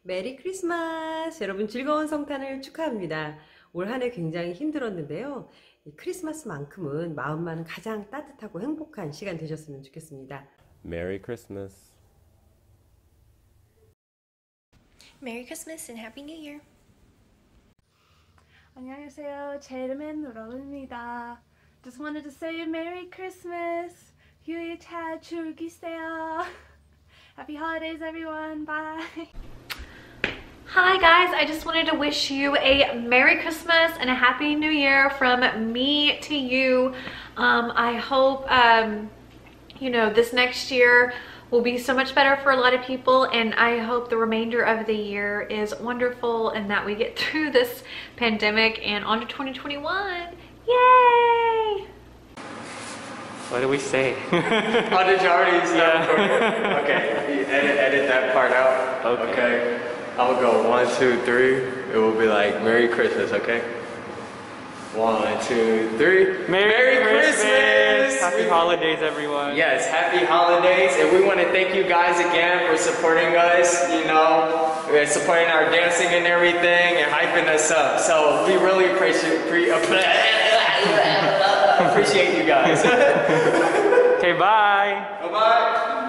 메리 크리스마스! 여러분 즐거운 성탄을 축하합니다. 올 한 해 굉장히 힘들었는데요. 이 크리스마스만큼은 마음만은 가장 따뜻하고 행복한 시간 되셨으면 좋겠습니다. Merry Christmas. Merry Christmas and Happy New Year. 안녕하세요. 제 이름은 로운입니다. Just wanted to say Merry Christmas. 휴일 잘 즐기세요. Happy holidays, everyone. Bye. Hi guys, I just wanted to wish you a Merry Christmas and a Happy New Year from me to you. I hope, this next year will be so much better for a lot of people, and I hope the remainder of the year is wonderful and that we get through this pandemic and on to 2021. Yay! What do we say? Oh, did you already start recording? Okay, you edit that part out. Okay. I will go 1, 2, 3. It will be like Merry Christmas, okay? 1, 2, 3. Merry Christmas! Happy holidays, everyone. Yes, happy holidays, and we want to thank you guys again for supporting us, supporting our dancing and everything, and hyping us up. So we really appreciate you guys. Okay, bye. Bye-bye.